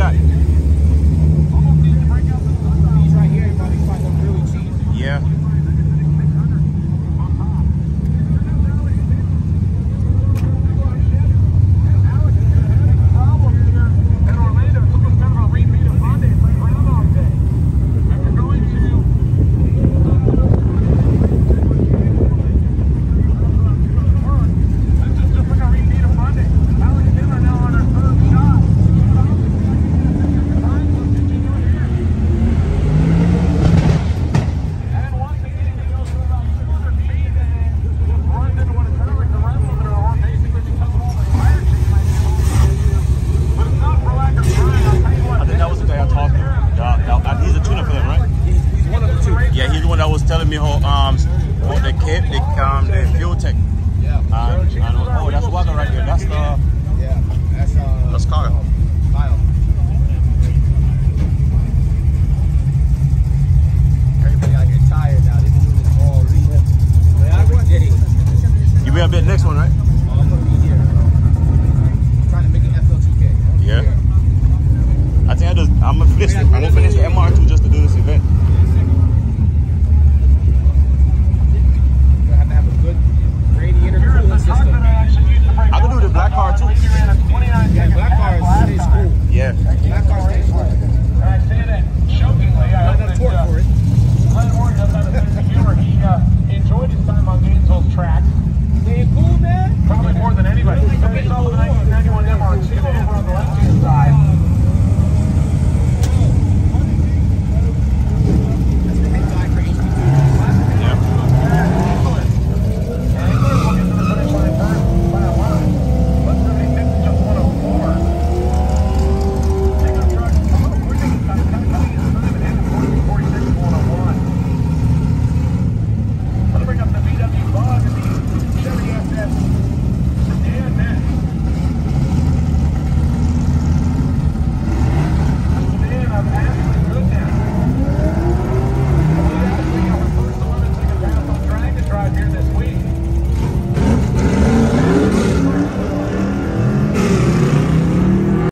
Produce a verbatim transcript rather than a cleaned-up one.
got? These right here, you probably find them really cheap. Yeah. Telling me how um what the cape the um the fuel tank. Yeah. Uh, and, oh, that's Wagga right there. That's the yeah. That's uh. That's Kyle. Um, Kyle. Everybody out here tired now. They've been doing this all week. But I want Diddy. You be a bit next one, right? Oh, I'm gonna be here. I'm trying to make an F L two K. Yeah. I think I just I'm gonna finish. I'm gonna finish the M R two just to do this event.